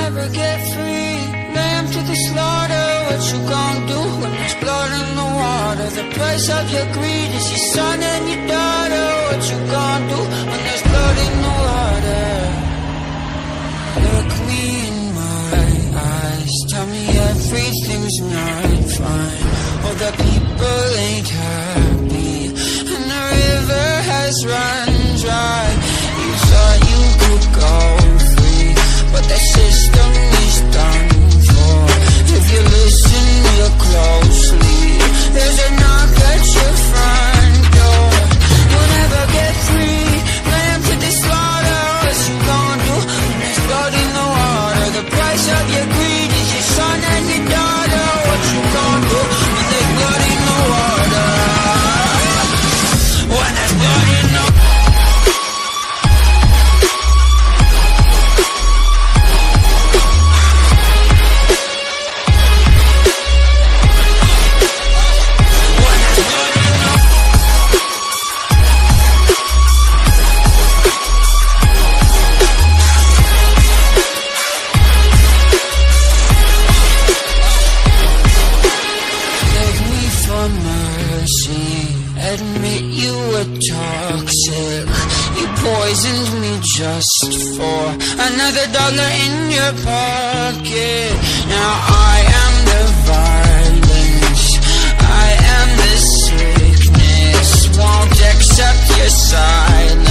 never get free. Lamb to the slaughter, what you gon' do when there's blood in the water? The price of your greed is your son and your daughter. What you gon' do when there's blood in the water? Look me in my eyes, tell me everything's not fine. All the people ain't happy, and the river has run dry. You thought you could go free, but the system is done for. If you listen real closely, there's a knock at your front door. You'll never get free. Lamb to the slaughter, what you gon' do when there's blood in the water? The price of your greed is your son and your daughter. What you gon' do when there's blood in the water? When there's blood in the water. Admit you were toxic. You poisoned me just for another dollar in your pocket. Now I am the violence, I am the sickness. Won't accept your silence.